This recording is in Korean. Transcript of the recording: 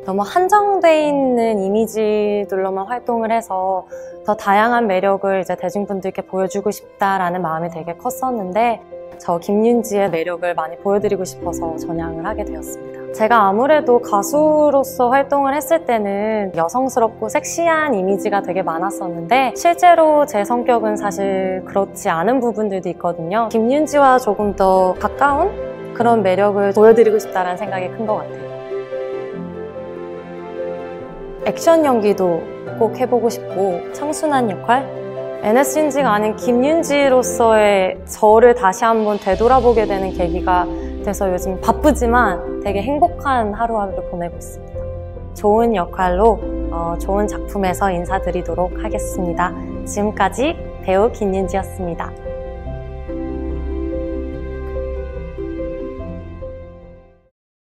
너무 한정돼 있는 이미지들로만 활동을 해서 더 다양한 매력을 이제 대중분들께 보여주고 싶다라는 마음이 되게 컸었는데 저 김윤지의 매력을 많이 보여드리고 싶어서 전향을 하게 되었습니다. 제가 아무래도 가수로서 활동을 했을 때는 여성스럽고 섹시한 이미지가 되게 많았었는데 실제로 제 성격은 사실 그렇지 않은 부분들도 있거든요. 김윤지와 조금 더 가까운 그런 매력을 보여드리고 싶다는 생각이 큰 것 같아요. 액션 연기도 꼭 해보고 싶고 청순한 역할? NS인지가 아닌 김윤지로서의 저를 다시 한번 되돌아보게 되는 계기가 돼서 요즘 바쁘지만 되게 행복한 하루하루를 보내고 있습니다. 좋은 역할로 좋은 작품에서 인사드리도록 하겠습니다. 지금까지 배우 김윤지였습니다.